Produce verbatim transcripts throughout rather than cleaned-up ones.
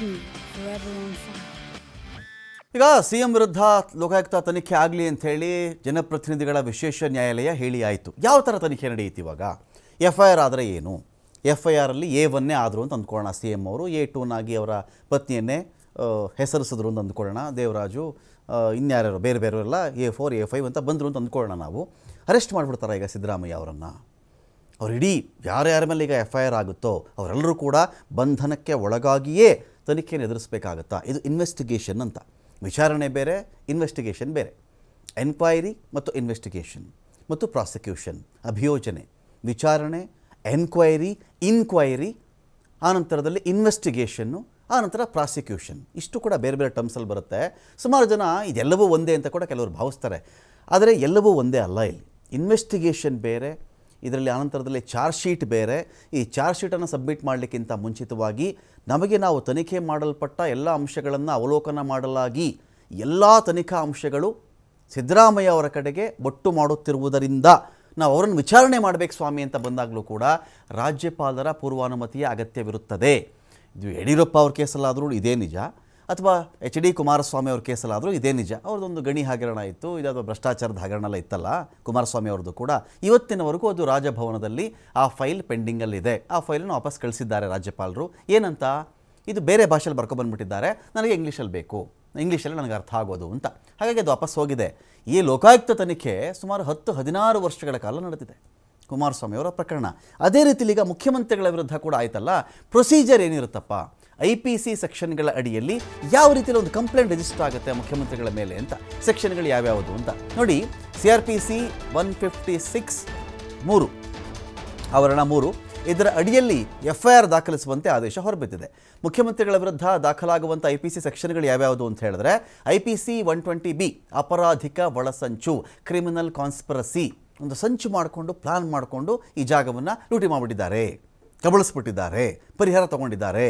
forever on fire. ಈಗ CM ವಿರುದ್ಧ ಲೋಕಾಯುಕ್ತ ತನಿಖೆ ಆಗಲಿ ಅಂತ ಹೇಳಿ ಜನಪ್ರತಿನಿಧಿಗಳ ವಿಶೇಷ ನ್ಯಾಯಾಲಯ ಹೇಳಿ ಆಯಿತು. ಯಾವ ಥರ ತನಿಖೆ ನಡೆಯುತ್ತೆ ಇವಾಗ? ಎಫ್ ಐ ಆರ್ ಆದರೆ ಏನು? ಎಫ್ ಐ ಆರಲ್ಲಿ ಎ ಒನ್ನೇ ಆದರು ಅಂತ ಅಂದ್ಕೊಳ್ಳೋಣ. ಸಿ ಎಮ್ ಅವರು ಎ ಟೂನಾಗಿ ಅವರ ಪತ್ನಿಯನ್ನೇ ಹೆಸರಿಸಿದ್ರು ಅಂತ ಅಂದ್ಕೊಳ್ಳೋಣ. ದೇವರಾಜು ಇನ್ಯಾರ್ಯಾರು ಬೇರೆ ಬೇರೆಯವರೆಲ್ಲ ಎ ಫೋರ್ ಎ ಫೈವ್ ಅಂತ ಬಂದರು ಅಂತ ಅಂದ್ಕೊಳ್ಳೋಣ. ನಾವು ಅರೆಸ್ಟ್ ಮಾಡಿಬಿಡ್ತಾರೆ ಈಗ ಸಿದ್ದರಾಮಯ್ಯ ಅವರನ್ನು. ಅವ್ರು ಇಡೀ ಯಾರ್ಯಾರ ಮೇಲೆ ಈಗ ಎಫ್ ಐ ಆರ್ ಆಗುತ್ತೋ ಅವರೆಲ್ಲರೂ ಕೂಡ ಬಂಧನಕ್ಕೆ ಒಳಗಾಗಿಯೇ ತನಿಖೆಯನ್ನು ಎದುರಿಸಬೇಕಾಗತ್ತಾ? ಇದು ಇನ್ವೆಸ್ಟಿಗೇಷನ್ ಅಂತ. ವಿಚಾರಣೆ ಬೇರೆ, ಇನ್ವೆಸ್ಟಿಗೇಷನ್ ಬೇರೆ. ಎನ್ಕ್ವೈರಿ ಮತ್ತು ಇನ್ವೆಸ್ಟಿಗೇಷನ್ ಮತ್ತು ಪ್ರಾಸಿಕ್ಯೂಷನ್, ಅಭಿಯೋಜನೆ, ವಿಚಾರಣೆ, ಎನ್ಕ್ವೈರಿ, ಇನ್ಕ್ವೈರಿ, ಆನಂತರದಲ್ಲಿ ಇನ್ವೆಸ್ಟಿಗೇಷನ್ನು, ಆನಂತರ ಪ್ರಾಸಿಕ್ಯೂಷನ್. ಇಷ್ಟು ಕೂಡ ಬೇರೆ ಬೇರೆ ಟರ್ಮ್ಸಲ್ಲಿ ಬರುತ್ತೆ. ಸುಮಾರು ಜನ ಇದೆಲ್ಲವೂ ಒಂದೇ ಅಂತ ಕೂಡ ಕೆಲವರು ಭಾವಿಸ್ತಾರೆ. ಆದರೆ ಎಲ್ಲವೂ ಒಂದೇ ಅಲ್ಲ. ಇಲ್ಲಿ ಇನ್ವೆಸ್ಟಿಗೇಷನ್ ಬೇರೆ, ಇದರಲ್ಲಿ ಆನಂತರದಲ್ಲಿ ಚಾರ್ಜ್ ಶೀಟ್ ಬೇರೆ. ಈ ಚಾರ್ಜ್ ಶೀಟನ್ನು ಸಬ್ಮಿಟ್ ಮಾಡಲಿಕ್ಕಿಂತ ಮುಂಚಿತವಾಗಿ ನಮಗೆ ನಾವು ತನಿಖೆ ಮಾಡಲ್ಪಟ್ಟ ಎಲ್ಲ ಅಂಶಗಳನ್ನು ಅವಲೋಕನ ಮಾಡಲಾಗಿ ಎಲ್ಲ ತನಿಖಾ ಅಂಶಗಳು ಸಿದ್ದರಾಮಯ್ಯ ಅವರ ಕಡೆಗೆ ಒಟ್ಟು ಮಾಡುತ್ತಿರುವುದರಿಂದ ನಾವು ಅವರನ್ನು ವಿಚಾರಣೆ ಮಾಡಬೇಕು ಸ್ವಾಮಿ ಅಂತ ಬಂದಾಗಲೂ ಕೂಡ ರಾಜ್ಯಪಾಲರ ಪೂರ್ವಾನುಮತಿಯ ಅಗತ್ಯವಿರುತ್ತದೆ. ಇದು ಯಡಿಯೂರಪ್ಪ ಅವ್ರ ಕೇಸಲ್ಲಾದರೂ ಇದೇ ನಿಜ, ಅಥವಾ ಎಚ್ ಡಿ ಕುಮಾರಸ್ವಾಮಿ ಅವ್ರ ಕೇಸಲ್ಲಾದರೂ ಇದೇ ನಿಜ. ಅವ್ರದ್ದೊಂದು ಗಣಿ ಹಗರಣ ಇತ್ತು, ಇದಾದ ಭ್ರಷ್ಟಾಚಾರದ ಹಗರಣ ಎಲ್ಲ ಇತ್ತಲ್ಲ ಕುಮಾರಸ್ವಾಮಿ ಅವ್ರದ್ದು ಕೂಡ. ಇವತ್ತಿನವರೆಗೂ ಅದು ರಾಜಭವನದಲ್ಲಿ ಆ ಫೈಲ್ ಪೆಂಡಿಂಗಲ್ಲಿದೆ. ಆ ಫೈಲನ್ನು ವಾಪಸ್ ಕಳಿಸಿದ್ದಾರೆ ರಾಜ್ಯಪಾಲರು. ಏನಂತ? ಇದು ಬೇರೆ ಭಾಷೆಯಲ್ಲಿ ಬರ್ಕೊಬಂದ್ಬಿಟ್ಟಿದ್ದಾರೆ, ನನಗೆ ಇಂಗ್ಲೀಷಲ್ಲಿ ಬೇಕು, ಇಂಗ್ಲೀಷಲ್ಲಿ ನನಗೆ ಅರ್ಥ ಆಗೋದು ಅಂತ. ಹಾಗಾಗಿ ಅದು ವಾಪಸ್ ಹೋಗಿದೆ. ಈ ಲೋಕಾಯುಕ್ತ ತನಿಖೆ ಸುಮಾರು ಹತ್ತು ಹದಿನಾರು ವರ್ಷಗಳ ಕಾಲ ನಡೆದಿದೆ ಕುಮಾರಸ್ವಾಮಿ ಅವರ ಪ್ರಕರಣ. ಅದೇ ರೀತಿಲಿ ಈಗ ಮುಖ್ಯಮಂತ್ರಿಗಳ ವಿರುದ್ಧ ಕೂಡ ಆಯ್ತಲ್ಲ. ಪ್ರೊಸೀಜರ್ ಏನಿರುತ್ತಪ್ಪ? ಐ ಪಿ ಸಿ ಸೆಕ್ಷನ್ಗಳ ಅಡಿಯಲ್ಲಿ ಯಾವ ರೀತಿಯಲ್ಲಿ ಒಂದು ಕಂಪ್ಲೇಂಟ್ ರಿಜಿಸ್ಟರ್ ಆಗುತ್ತೆ ಮುಖ್ಯಮಂತ್ರಿಗಳ ಮೇಲೆ ಅಂತ, ಸೆಕ್ಷನ್ಗಳು ಯಾವ್ಯಾವುದು ಅಂತ ನೋಡಿ. C R P C one fifty six ಮೂರು ಆವರಣ ಮೂರು ಇದರ ಅಡಿಯಲ್ಲಿ ಎಫ್ ಐ ಆರ್ ದಾಖಲಿಸುವಂತೆ ಆದೇಶ ಹೊರಬಿದ್ದಿದೆ. ಮುಖ್ಯಮಂತ್ರಿಗಳ ವಿರುದ್ಧ ದಾಖಲಾಗುವಂಥ ಐ ಪಿ ಸಿ ಸೆಕ್ಷನ್ಗಳು ಯಾವ್ಯಾವುದು ಅಂತ ಹೇಳಿದ್ರೆ, I P C one twenty B ಅಪರಾಧಿಕ ಒಳಸಂಚು, ಕ್ರಿಮಿನಲ್ ಕಾನ್ಸ್ಪಿರಸಿ. ಒಂದು ಸಂಚು ಮಾಡಿಕೊಂಡು ಪ್ಲಾನ್ ಮಾಡಿಕೊಂಡು ಈ ಜಾಗವನ್ನು ಲೂಟಿ ಮಾಡಿಬಿಟ್ಟಿದ್ದಾರೆ, ಕಬಳಿಸ್ಬಿಟ್ಟಿದ್ದಾರೆ, ಪರಿಹಾರ ತಗೊಂಡಿದ್ದಾರೆ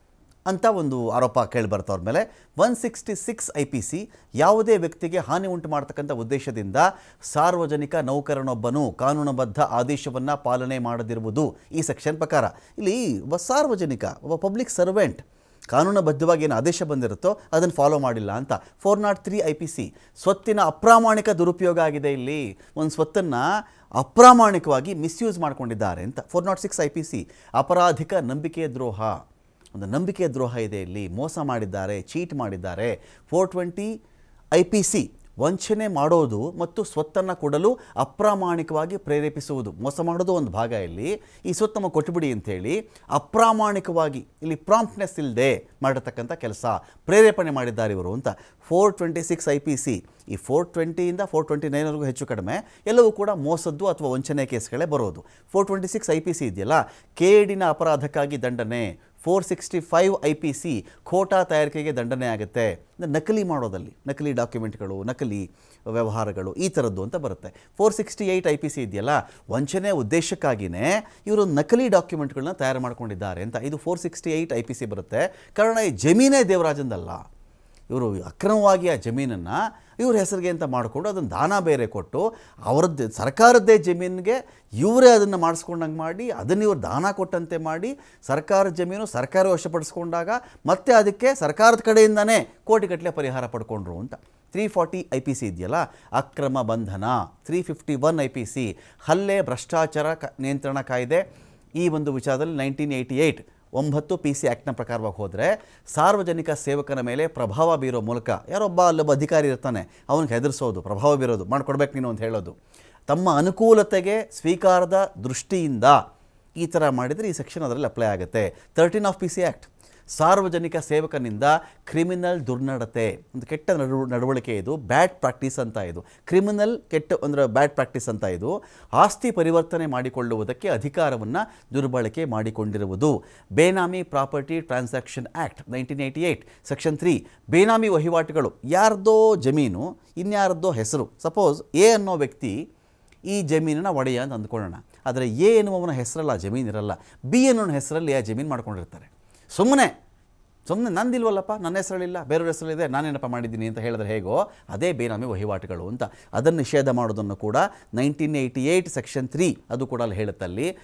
ಅಂತ ಒಂದು ಆರೋಪ ಕೇಳಿಬರ್ತಾ ಅವ್ರ ಮೇಲೆ. One sixty six I P C ಯಾವುದೇ ವ್ಯಕ್ತಿಗೆ ಹಾನಿ ಉಂಟು ಮಾಡ್ತಕ್ಕಂಥ ಉದ್ದೇಶದಿಂದ ಸಾರ್ವಜನಿಕ ನೌಕರನೊಬ್ಬನು ಕಾನೂನುಬದ್ಧ ಆದೇಶವನ್ನು ಪಾಲನೆ ಮಾಡದಿರುವುದು ಈ ಸೆಕ್ಷನ್ ಪ್ರಕಾರ. ಇಲ್ಲಿ ಒಬ್ಬ ಸಾರ್ವಜನಿಕ, ಒಬ್ಬ ಪಬ್ಲಿಕ್ ಸರ್ವೆಂಟ್ ಕಾನೂನುಬದ್ಧವಾಗಿ ಏನು ಆದೇಶ ಬಂದಿರುತ್ತೋ ಅದನ್ನು ಫಾಲೋ ಮಾಡಿಲ್ಲ ಅಂತ. Four not three I P C ಸ್ವತ್ತಿನ ಅಪ್ರಾಮಾಣಿಕ ದುರುಪಯೋಗ ಆಗಿದೆ. ಇಲ್ಲಿ ಒಂದು ಸ್ವತ್ತನ್ನು ಅಪ್ರಾಮಾಣಿಕವಾಗಿ ಮಿಸ್ಯೂಸ್ ಮಾಡ್ಕೊಂಡಿದ್ದಾರೆ ಅಂತ. Four not six I P C ಅಪರಾಧಿಕ ನಂಬಿಕೆಯ ದ್ರೋಹ, ಒಂದು ನಂಬಿಕೆಯ ದ್ರೋಹ ಇದೆ ಇಲ್ಲಿ, ಮೋಸ ಮಾಡಿದ್ದಾರೆ, ಚೀಟ್ ಮಾಡಿದ್ದಾರೆ. Four twenty I P C ವಂಚನೆ ಮಾಡೋದು ಮತ್ತು ಸ್ವತ್ತನ್ನು ಕೊಡಲು ಅಪ್ರಾಮಾಣಿಕವಾಗಿ ಪ್ರೇರೇಪಿಸುವುದು, ಮೋಸ ಮಾಡೋದು ಒಂದು ಭಾಗ. ಇಲ್ಲಿ ಈ ಸ್ವತ್ತು ನಮಗೆ ಕೊಟ್ಟುಬಿಡಿ ಅಂಥೇಳಿ ಅಪ್ರಾಮಾಣಿಕವಾಗಿ ಇಲ್ಲಿ ಪ್ರಾಂಪ್ಟ್ನೆಸ್ ಇಲ್ಲದೆ ಮಾಡಿರ್ತಕ್ಕಂಥ ಕೆಲಸ, ಪ್ರೇರೇಪಣೆ ಮಾಡಿದ್ದಾರೆ ಇವರು ಅಂತ. Four twenty six I P C ಈ ಫೋರ್ ಟ್ವೆಂಟಿಯಿಂದ ಫೋರ್ ಟ್ವೆಂಟಿ ನೈನ್ವರೆಗೂ ಹೆಚ್ಚು ಕಡಿಮೆ ಎಲ್ಲವೂ ಕೂಡ ಮೋಸದ್ದು ಅಥವಾ ವಂಚನೆ ಕೇಸ್ಗಳೇ ಬರೋದು. Four twenty six I P C ಇದೆಯಲ್ಲ, ಕೇಡಿನ ಅಪರಾಧಕ್ಕಾಗಿ ದಂಡನೆ. Four sixty five I P C ಖೋಟಾ ತಯಾರಿಕೆಗೆ ದಂಡನೆ ಆಗುತ್ತೆ. ನಕಲಿ ಮಾಡೋದಲ್ಲಿ, ನಕಲಿ ಡಾಕ್ಯುಮೆಂಟ್ಗಳು, ನಕಲಿ ವ್ಯವಹಾರಗಳು, ಈ ಥರದ್ದು ಅಂತ ಬರುತ್ತೆ. Four sixty eight I P C ಇದೆಯಲ್ಲ, ವಂಚನೆ ಉದ್ದೇಶಕ್ಕಾಗಿಯೇ ಇವರು ನಕಲಿ ಡಾಕ್ಯುಮೆಂಟ್ಗಳನ್ನ ತಯಾರು ಮಾಡ್ಕೊಂಡಿದ್ದಾರೆ ಅಂತ. ಇದು four sixty eight I P C ಬರುತ್ತೆ. ಕಾರಣ ಈ ಜಮೀನೇ ದೇವರಾಜಂದಲ್ಲ, ಇವರು ಅಕ್ರಮವಾಗಿ ಆ ಜಮೀನನ್ನು ಇವ್ರ ಹೆಸರಿಗೆ ಅಂತ ಮಾಡಿಕೊಂಡು ಅದನ್ನು ದಾನ ಬೇರೆ ಕೊಟ್ಟು ಅವರದ್ದೇ ಸರ್ಕಾರದ್ದೇ ಜಮೀನಿಗೆ ಇವರೇ ಅದನ್ನು ಮಾಡಿಸ್ಕೊಂಡಂಗೆ ಮಾಡಿ ಅದನ್ನು ಇವರು ದಾನ ಕೊಟ್ಟಂತೆ ಮಾಡಿ ಸರ್ಕಾರದ ಜಮೀನು ಸರ್ಕಾರ ವಶಪಡಿಸ್ಕೊಂಡಾಗ ಮತ್ತೆ ಅದಕ್ಕೆ ಸರ್ಕಾರದ ಕಡೆಯಿಂದನೇ ಕೋಟಿಗಟ್ಟಲೆ ಪರಿಹಾರ ಪಡ್ಕೊಂಡ್ರು ಅಂತ. Three forty I P C ಇದೆಯಲ್ಲ, ಅಕ್ರಮ ಬಂಧನ. Three fifty one I P C ಹಲ್ಲೆ ಭ್ರಷ್ಟಾಚಾರ ಕ ನಿಯಂತ್ರಣ ಕಾಯ್ದೆ. ಈ ಒಂದು ವಿಚಾರದಲ್ಲಿ ನೈನ್ಟೀನ್ ಏಯ್ಟಿ ಏಯ್ಟ್ ಒಂಬತ್ತು ಪಿ ಸಿ ಆ್ಯಕ್ಟ್ನ ಪ್ರಕಾರವಾಗಿ ಹೋದರೆ ಸಾರ್ವಜನಿಕ ಸೇವಕನ ಮೇಲೆ ಪ್ರಭಾವ ಬೀರೋ ಮೂಲಕ, ಯಾರೊಬ್ಬ ಅಲ್ಲೊಬ್ಬ ಅಧಿಕಾರಿ ಇರ್ತಾನೆ, ಅವನಿಗೆ ಹೆದರಿಸೋದು, ಪ್ರಭಾವ ಬೀರೋದು, ಮಾಡಿಕೊಡ್ಬೇಕು ನೀನು ಅಂತ ಹೇಳೋದು, ತಮ್ಮ ಅನುಕೂಲತೆಗೆ ಸ್ವೀಕಾರದ ದೃಷ್ಟಿಯಿಂದ ಈ ಥರ ಮಾಡಿದರೆ ಈ ಸೆಕ್ಷನ್ ಅದರಲ್ಲಿ ಅಪ್ಲೈ ಆಗುತ್ತೆ. Thirteen of P C act ಸಾರ್ವಜನಿಕ ಸೇವಕನಿಂದ ಕ್ರಿಮಿನಲ್ ದುರ್ನಡತೆ, ಒಂದು ಕೆಟ್ಟ ನಡು ನಡವಳಿಕೆ ಇದು, ಬ್ಯಾಡ್ ಪ್ರಾಕ್ಟೀಸ್ ಅಂತ. ಇದು ಕ್ರಿಮಿನಲ್ ಕೆಟ್ಟ ಅಂದರೆ ಬ್ಯಾಡ್ ಪ್ರಾಕ್ಟೀಸ್ ಅಂತ. ಇದು ಆಸ್ತಿ ಪರಿವರ್ತನೆ ಮಾಡಿಕೊಳ್ಳುವುದಕ್ಕೆ ಅಧಿಕಾರವನ್ನು ದುರ್ಬಳಕೆ ಮಾಡಿಕೊಂಡಿರುವುದು. Benami property transaction act nineteen eighty eight section three benami ವಹಿವಾಟುಗಳು, ಯಾರ್ದೋ ಜಮೀನು ಇನ್ಯಾರದ್ದೋ ಹೆಸರು. ಸಪೋಸ್ ಎ ಅನ್ನೋ ವ್ಯಕ್ತಿ ಈ ಜಮೀನನ್ನು ಒಡೆಯ ಅಂತ ಅಂದ್ಕೊಳ್ಳೋಣ, ಆದರೆ ಎ ಎನ್ನುವವನ ಹೆಸರಲ್ಲ ಜಮೀನು ಇರಲ್ಲ, ಬಿ ಅನ್ನೋ ಹೆಸರಲ್ಲಿ ಆ ಜಮೀನು ಮಾಡ್ಕೊಂಡಿರ್ತಾರೆ. ಸುಮ್ಮನೆ ಸುಮ್ಮನೆ ನಂದಿಲ್ವಲ್ಲಪ್ಪ, ನನ್ನ ಹೆಸರಲ್ಲಿಲ್ಲ, ಬೇರೆಯವ್ರ ಹೆಸರಲ್ಲಿದೆ, ನಾನೇನಪ್ಪ ಮಾಡಿದ್ದೀನಿ ಅಂತ ಹೇಳಿದ್ರೆ ಹೇಗೋ ಅದೇ ಬೇನಾಮಿ ವಹಿವಾಟುಗಳು ಅಂತ. ಅದನ್ನು ನಿಷೇಧ ಮಾಡೋದನ್ನು ಕೂಡ nineteen eighty eight section three ಅದು ಕೂಡ ಅಲ್ಲಿ ಹೇಳುತ್ತಲ್ಲಿ.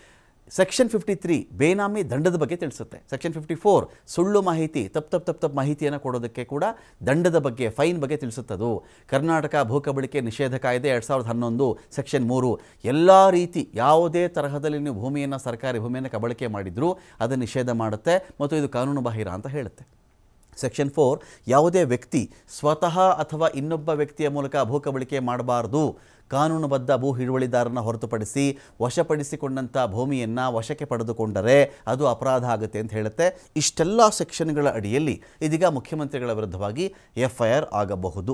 ಸೆಕ್ಷನ್ ಫಿಫ್ಟಿ ತ್ರೀ ಬೇನಾಮಿ ದಂಡದ ಬಗ್ಗೆ ತಿಳಿಸುತ್ತೆ. ಸೆಕ್ಷನ್ ಫಿಫ್ಟಿ ಫೋರ್ ಸುಳ್ಳು ಮಾಹಿತಿ ತಪ್ಪು ತಪ್ಪು ತಪ್ಪು ತಪ್ಪು ಮಾಹಿತಿಯನ್ನು ಕೊಡೋದಕ್ಕೆ ಕೂಡ ದಂಡದ ಬಗ್ಗೆ ಫೈನ್ ಬಗ್ಗೆ ತಿಳಿಸುತ್ತದು. ಕರ್ನಾಟಕ ಭೂಕಬಳಿಕೆ ನಿಷೇಧ ಕಾಯ್ದೆ ಎರಡು ಸಾವಿರದ ಹನ್ನೊಂದು ಸೆಕ್ಷನ್ ಮೂರು ಎಲ್ಲ ರೀತಿ ಯಾವುದೇ ತರಹದಲ್ಲಿ ನೀವು ಭೂಮಿಯನ್ನು ಸರ್ಕಾರಿ ಭೂಮಿಯನ್ನು ಕಬಳಿಕೆ ಮಾಡಿದರೂ ಅದನ್ನು ನಿಷೇಧ ಮಾಡುತ್ತೆ ಮತ್ತು ಇದು ಕಾನೂನು ಬಾಹಿರ ಅಂತ ಹೇಳುತ್ತೆ. ಸೆಕ್ಷನ್ ಫೋರ್ ಯಾವುದೇ ವ್ಯಕ್ತಿ ಸ್ವತಃ ಅಥವಾ ಇನ್ನೊಬ್ಬ ವ್ಯಕ್ತಿಯ ಮೂಲಕ ಭೂಕಬಳಿಕೆ ಮಾಡಬಾರ್ದು. ಕಾನೂನುಬದ್ಧ ಭೂ ಹಿಡುವಳಿದಾರನ ಹೊರತುಪಡಿಸಿ ವಶಪಡಿಸಿಕೊಂಡಂಥ ಭೂಮಿಯನ್ನು ವಶಕ್ಕೆ ಪಡೆದುಕೊಂಡರೆ ಅದು ಅಪರಾಧ ಆಗುತ್ತೆ ಅಂತ ಹೇಳುತ್ತೆ. ಇಷ್ಟೆಲ್ಲ ಸೆಕ್ಷನ್ಗಳ ಅಡಿಯಲ್ಲಿ ಇದೀಗ ಮುಖ್ಯಮಂತ್ರಿಗಳ ವಿರುದ್ಧವಾಗಿ ಎಫ್ ಐ ಆರ್ ಆಗಬಹುದು.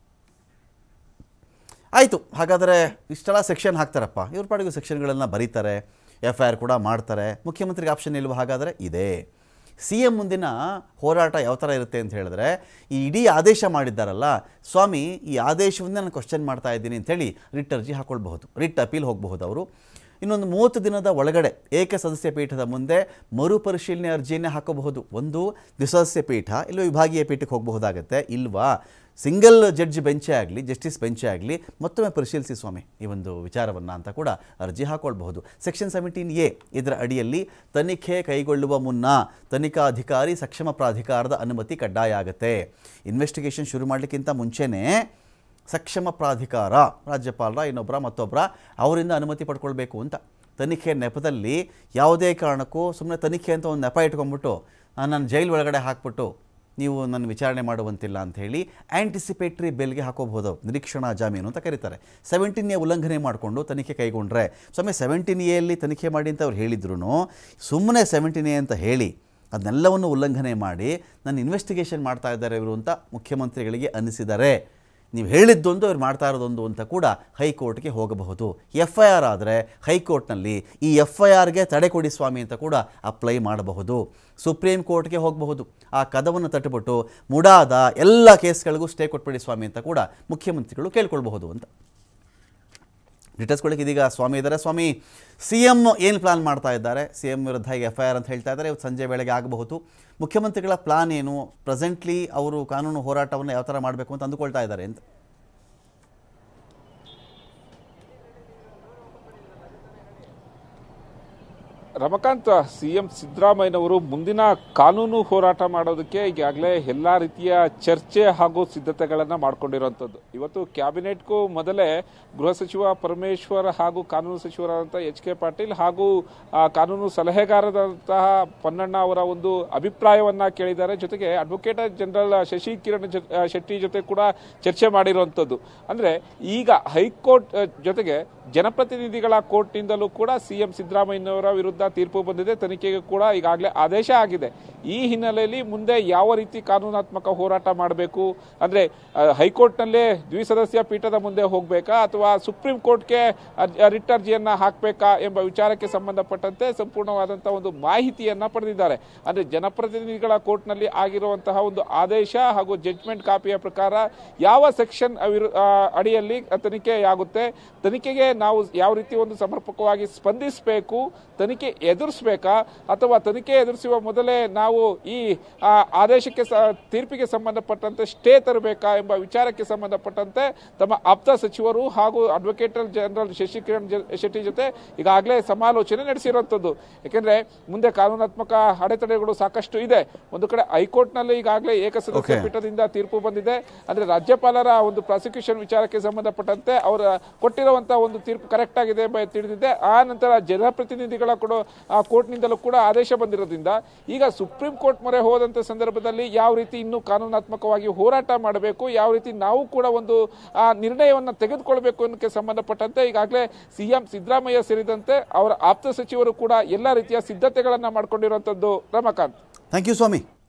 ಆಯಿತು, ಹಾಗಾದರೆ ಇಷ್ಟೆಲ್ಲ ಸೆಕ್ಷನ್ ಹಾಕ್ತಾರಪ್ಪ, ಇವ್ರ ಪಾಡಿಗೂ ಸೆಕ್ಷನ್ಗಳನ್ನು ಬರೀತಾರೆ, ಎಫ್ ಐ ಆರ್ ಕೂಡ ಮಾಡ್ತಾರೆ. ಮುಖ್ಯಮಂತ್ರಿಗೆ ಆಪ್ಷನ್ ಇಲ್ವ? ಹಾಗಾದರೆ ಇದೆ. ಸಿ ಎಂ ಮುಂದಿನ ಹೋರಾಟ ಯಾವ ಥರ ಇರುತ್ತೆ ಅಂತ ಹೇಳಿದ್ರೆ, ಈ ಇಡೀ ಆದೇಶ ಮಾಡಿದ್ದಾರಲ್ಲ ಸ್ವಾಮಿ, ಈ ಆದೇಶವನ್ನೇ ನಾನು ಕ್ವಶನ್ ಮಾಡ್ತಾ ಇದ್ದೀನಿ ಅಂಥೇಳಿ ರಿಟ್ ಅರ್ಜಿ ಹಾಕ್ಕೊಳ್ಬಹುದು, ರಿಟ್ ಅಪೀಲ್ ಹೋಗಬಹುದು. ಅವರು ಇನ್ನೊಂದು ಮೂವತ್ತು ದಿನದ ಒಳಗಡೆ ಏಕಸದಸ್ಯ ಪೀಠದ ಮುಂದೆ ಮರುಪರಿಶೀಲನೆ ಅರ್ಜಿಯನ್ನೇ ಹಾಕಬಹುದು. ಒಂದು ದ್ವಿಸದಸ್ಯ ಪೀಠ ಇಲ್ಲೋ ವಿಭಾಗೀಯ ಪೀಠಕ್ಕೆ ಹೋಗಬಹುದಾಗತ್ತೆ. ಇಲ್ವಾ ಸಿಂಗಲ್ ಜಡ್ಜ್ ಬೆಂಚೇ ಆಗಲಿ, ಜಸ್ಟಿಸ್ ಬೆಂಚೇ ಆಗಲಿ, ಮತ್ತೊಮ್ಮೆ ಪರಿಶೀಲಿಸಿ ಸ್ವಾಮಿ ಈ ಒಂದು ವಿಚಾರವನ್ನು ಅಂತ ಕೂಡ ಅರ್ಜಿ ಹಾಕ್ಕೊಳ್ಬಹುದು. ಸೆಕ್ಷನ್ ಸೆವೆಂಟೀನ್ ಎ ಇದರ ಅಡಿಯಲ್ಲಿ ತನಿಖೆ ಕೈಗೊಳ್ಳುವ ಮುನ್ನ ತನಿಖಾಧಿಕಾರಿ ಸಕ್ಷಮ ಪ್ರಾಧಿಕಾರದ ಅನುಮತಿ ಕಡ್ಡಾಯ ಆಗುತ್ತೆ. ಇನ್ವೆಸ್ಟಿಗೇಷನ್ ಶುರು ಮಾಡಲಿಕ್ಕಿಂತ ಮುಂಚೆನೇ ಸಕ್ಷಮ ಪ್ರಾಧಿಕಾರ ರಾಜ್ಯಪಾಲರ ಇನ್ನೊಬ್ಬರ ಮತ್ತೊಬ್ಬರ ಅವರಿಂದ ಅನುಮತಿ ಪಡ್ಕೊಳ್ಬೇಕು ಅಂತ. ತನಿಖೆ ನೆಪದಲ್ಲಿ ಯಾವುದೇ ಕಾರಣಕ್ಕೂ ಸುಮ್ಮನೆ ತನಿಖೆ ಅಂತ ಒಂದು ನೆಪ ಇಟ್ಕೊಂಡ್ಬಿಟ್ಟು ನಾನು ಜೈಲು ಒಳಗಡೆ ಹಾಕ್ಬಿಟ್ಟು ನೀವು ನನ್ನ ವಿಚಾರಣೆ ಮಾಡುವಂತಿಲ್ಲ ಅಂಥೇಳಿ ಆ್ಯಂಟಿಸಿಪೇಟ್ರಿ ಬೇಲ್ಗೆ ಹಾಕೋಬಹುದು, ನಿರೀಕ್ಷಣಾ ಜಾಮೀನು ಅಂತ ಕರೀತಾರೆ. ಸೆವೆಂಟೀನ್ ಎ ಉಲ್ಲಂಘನೆ ಮಾಡಿಕೊಂಡು ತನಿಖೆ ಕೈಗೊಂಡ್ರೆ ಸ್ವಾಮಿ ಸೆವೆಂಟೀನ್ ಎಲ್ಲಿ ತನಿಖೆ ಮಾಡಿ ಅಂತ ಅವ್ರು ಹೇಳಿದ್ರು, ಸುಮ್ಮನೆ ಸೆವೆಂಟೀನ್ ಎ ಅಂತ ಹೇಳಿ ಅದನ್ನೆಲ್ಲವನ್ನು ಉಲ್ಲಂಘನೆ ಮಾಡಿ ನನ್ನ ಇನ್ವೆಸ್ಟಿಗೇಷನ್ ಮಾಡ್ತಾ ಇದ್ದಾರೆ ಇವರು ಅಂತ ಮುಖ್ಯಮಂತ್ರಿಗಳಿಗೆ ಅನ್ನಿಸಿದ್ದಾರೆ. ನೀವು ಹೇಳಿದ್ದೊಂದು ಅವ್ರು ಮಾಡ್ತಾ ಇರೋದೊಂದು ಅಂತ ಕೂಡ ಹೈಕೋರ್ಟ್ಗೆ ಹೋಗಬಹುದು. ಎಫ್ ಐ ಆರ್ ಆದರೆ ಹೈಕೋರ್ಟ್ನಲ್ಲಿ ಈ ಎಫ್ ಐ ಆರ್ಗೆ ತಡೆ ಕೊಡಿ ಸ್ವಾಮಿ ಅಂತ ಕೂಡ ಅಪ್ಲೈ ಮಾಡಬಹುದು. ಸುಪ್ರೀಂ ಕೋರ್ಟ್ಗೆ ಹೋಗಬಹುದು. ಆ ಕದವನ್ನು ತಟ್ಟುಬಿಟ್ಟು ಮುಡಾದ ಎಲ್ಲ ಕೇಸ್ಗಳಿಗೂ ಸ್ಟೇ ಕೊಟ್ಬಿಡಿ ಸ್ವಾಮಿ ಅಂತ ಕೂಡ ಮುಖ್ಯಮಂತ್ರಿಗಳು ಕೇಳ್ಕೊಳ್ಬಹುದು ಅಂತ. ಡಿಟೇಲ್ಸ್ಗಳಿಗೆ ಇದೀಗ ಸ್ವಾಮಿ ಇದ್ದಾರೆ. ಸ್ವಾಮಿ, ಸಿ ಎಂ ಏನು ಪ್ಲಾನ್ ಮಾಡ್ತಾ ಇದ್ದಾರೆ? ಸಿ ಎಂ ವಿರುದ್ಧ ಈಗ ಎಫ್ ಐ ಆರ್ ಅಂತ ಹೇಳ್ತಾ ಇದ್ದಾರೆ, ಇವತ್ತು ಸಂಜೆ ವೇಳೆಗೆ ಆಗಬಹುದು. ಮುಖ್ಯಮಂತ್ರಿಗಳ ಪ್ಲಾನ್ ಏನು? ಪ್ರೆಸೆಂಟ್ಲಿ ಅವರು ಕಾನೂನು ಹೋರಾಟವನ್ನು ಯಾವ ಥರ ಮಾಡಬೇಕು ಅಂತ ಅಂದುಕೊಳ್ತಾ ಇದ್ದಾರೆ ಅಂತ? ರಮಕಾಂತ್, ಸಿಎಂ ಸಿದ್ದರಾಮಯ್ಯನವರು ಮುಂದಿನ ಕಾನೂನು ಹೋರಾಟ ಮಾಡೋದಕ್ಕೆ ಈಗಾಗಲೇ ಎಲ್ಲಾ ರೀತಿಯ ಚರ್ಚೆ ಹಾಗೂ ಸಿದ್ಧತೆಗಳನ್ನ ಮಾಡ್ಕೊಂಡಿರುವಂತದ್ದು. ಇವತ್ತು ಕ್ಯಾಬಿನೆಟ್ಗೂ ಮೊದಲೇ ಗೃಹ ಸಚಿವ ಪರಮೇಶ್ವರ್ ಹಾಗೂ ಕಾನೂನು ಸಚಿವರಾದಂತಹ ಎಚ್ ಕೆ ಪಾಟೀಲ್ ಹಾಗೂ ಕಾನೂನು ಸಲಹೆಗಾರರಾದಂತಹ ಪೊನ್ನಣ್ಣ ಅವರ ಒಂದು ಅಭಿಪ್ರಾಯವನ್ನ ಕೇಳಿದ್ದಾರೆ. ಜೊತೆಗೆ ಅಡ್ವೊಕೇಟ್ ಜನರಲ್ ಶಶಿ ಕಿರಣ್ ಶೆಟ್ಟಿ ಜೊತೆ ಕೂಡ ಚರ್ಚೆ ಮಾಡಿರುವಂತದ್ದು. ಅಂದ್ರೆ ಈಗ ಹೈಕೋರ್ಟ್ ಜೊತೆಗೆ ಜನಪ್ರತಿನಿಧಿಗಳ ಕೋರ್ಟ್ನಿಂದಲೂ ಕೂಡ ಸಿಎಂ ಸಿದ್ದರಾಮಯ್ಯನವರ ವಿರುದ್ಧ ತೀರ್ಪು ಬಂದಿದೆ. ತನಿಖೆಗೆ ಕೂಡ ಈಗಾಗಲೇ ಆದೇಶ ಆಗಿದೆ. ಈ ಹಿನ್ನೆಲೆಯಲ್ಲಿ ಮುಂದೆ ಯಾವ ರೀತಿ ಕಾನೂನಾತ್ಮಕ ಹೋರಾಟ ಮಾಡಬೇಕು ಅಂದ್ರೆ ಹೈಕೋರ್ಟ್ನಲ್ಲೇ ದ್ವಿಸದಸ್ಯ ಪೀಠದ ಮುಂದೆ ಹೋಗಬೇಕಾ ಅಥವಾ ಸುಪ್ರೀಂ ಕೋರ್ಟ್ಗೆ ರಿಟ್ ಅರ್ಜಿಯನ್ನ ಹಾಕಬೇಕಾ ಎಂಬ ವಿಚಾರಕ್ಕೆ ಸಂಬಂಧಪಟ್ಟಂತೆ ಸಂಪೂರ್ಣವಾದಂತಹ ಒಂದು ಮಾಹಿತಿಯನ್ನ ಪಡೆದಿದ್ದಾರೆ. ಅಂದ್ರೆ ಜನಪ್ರತಿನಿಧಿಗಳ ಕೋರ್ಟ್ನಲ್ಲಿ ಆಗಿರುವಂತಹ ಒಂದು ಆದೇಶ ಹಾಗೂ ಜಡ್ಜ್ಮೆಂಟ್ ಕಾಪಿಯ ಪ್ರಕಾರ ಯಾವ ಸೆಕ್ಷನ್ ಅಡಿಯಲ್ಲಿ ತನಿಖೆಯಾಗುತ್ತೆ, ತನಿಖೆಗೆ ನಾವು ಯಾವ ರೀತಿ ಒಂದು ಸಮರ್ಪಕವಾಗಿ ಸ್ಪಂದಿಸಬೇಕು, ತನಿಖೆ ಎದುರಿಸಬೇಕಾ ಅಥವಾ ತನಿಖೆ ಎದುರಿಸುವ ಮೊದಲೇ ನಾವು ಈ ಆದೇಶಕ್ಕೆ ತೀರ್ಪಿಗೆ ಸಂಬಂಧಪಟ್ಟಂತೆ ಸ್ಟೇ ತರಬೇಕಾ ಎಂಬ ವಿಚಾರಕ್ಕೆ ಸಂಬಂಧಪಟ್ಟಂತೆ ತಮ್ಮ ಆಪ್ತ ಸಚಿವರು ಹಾಗೂ ಅಡ್ವೊಕೇಟ್ ಜನರಲ್ ಶಶಿ ಕಿರಣ್ ಶೆಟ್ಟಿ ಜೊತೆ ಈಗಾಗಲೇ ಸಮಾಲೋಚನೆ ನಡೆಸಿರುವಂತದ್ದು. ಯಾಕೆಂದ್ರೆ ಮುಂದೆ ಕಾನೂನಾತ್ಮಕ ಅಡೆತಡೆಗಳು ಸಾಕಷ್ಟು ಇದೆ. ಒಂದು ಕಡೆ ಹೈಕೋರ್ಟ್ ನಲ್ಲಿ ಈಗಾಗಲೇ ಏಕಸದಸ್ಯ ಪೀಠದಿಂದ ತೀರ್ಪು ಬಂದಿದೆ. ಅಂದ್ರೆ ರಾಜ್ಯಪಾಲರ ಒಂದು ಪ್ರಾಸಿಕ್ಯೂಷನ್ ವಿಚಾರಕ್ಕೆ ಸಂಬಂಧಪಟ್ಟಂತೆ ಅವರ ಕೊಟ್ಟಿರುವಂತಹ ಒಂದು ತೀರ್ಪು ಕರೆಕ್ಟ್ ಆಗಿದೆ ಎಂಬ ತಿಳಿದಿದೆ. ಆ ನಂತರ ಜನಪ್ರತಿನಿಧಿಗಳ ಕೂಡ ಕೋರ್ಟ್ನಿಂದಲೂ ಕೂಡ ಆದೇಶ ಬಂದಿರೋದ್ರಿಂದ ಈಗ ಸುಪ್ರೀಂ ಕೋರ್ಟ್ ಮೊರೆ ಹೋದಂತ ಸಂದರ್ಭದಲ್ಲಿ ಯಾವ ರೀತಿ ಇನ್ನು ಕಾನೂನಾತ್ಮಕವಾಗಿ ಹೋರಾಟ ಮಾಡಬೇಕು, ಯಾವ ರೀತಿ ನಾವು ಕೂಡ ಒಂದು ನಿರ್ಣಯವನ್ನು ತೆಗೆದುಕೊಳ್ಬೇಕು ಅನ್ನೋಕ್ಕೆ ಸಂಬಂಧಪಟ್ಟಂತೆ ಈಗಾಗಲೇ ಸಿಎಂ ಸಿದ್ದರಾಮಯ್ಯ ಸೇರಿದಂತೆ ಅವರ ಆಪ್ತ ಸಚಿವರು ಕೂಡ ಎಲ್ಲ ರೀತಿಯ ಸಿದ್ಧತೆಗಳನ್ನ ಮಾಡ್ಕೊಂಡಿರುವಂತದ್ದು. Ramakant, thank you Swami.